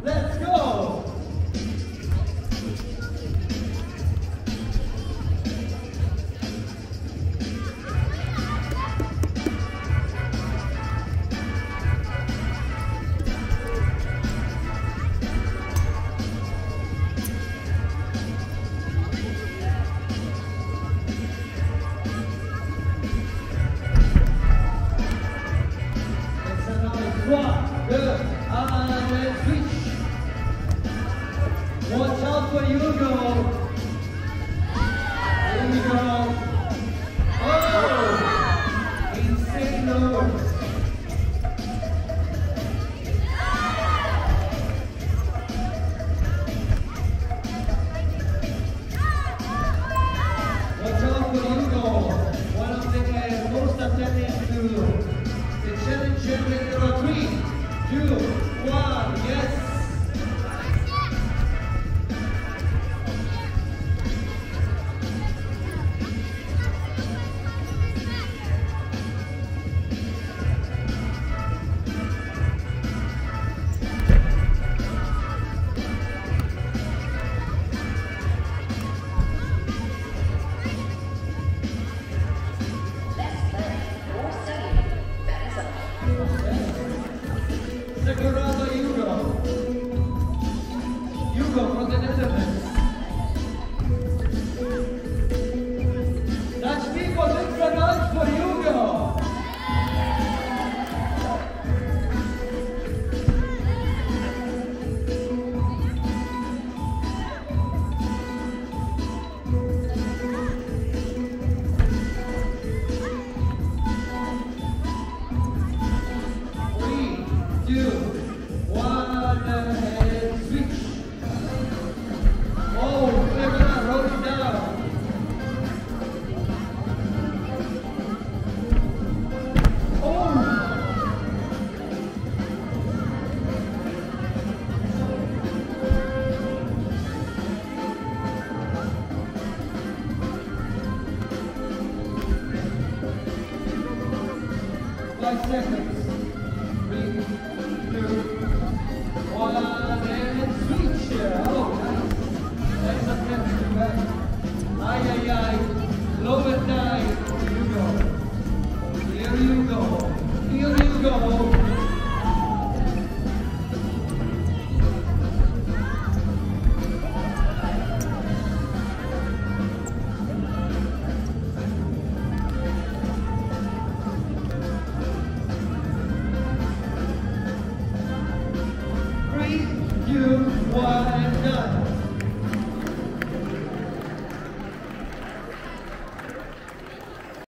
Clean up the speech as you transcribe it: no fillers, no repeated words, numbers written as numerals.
Let's go! One, good, and then switch. Watch out for you go. Here we go. Oh! Insane load. Watch out for you go. One of the most attending to the challenge champion. 3, 2, 1, yes! Sakuraba Hugo. Hugo from the Netherlands. Dutch people, make some noise for Hugo. Seconds. 3, 2, 1, and switch. Oh, nice. Nice attempt back. Ay, ay, ay. Lower 9. Here you go. Here you go. You, 1, and done.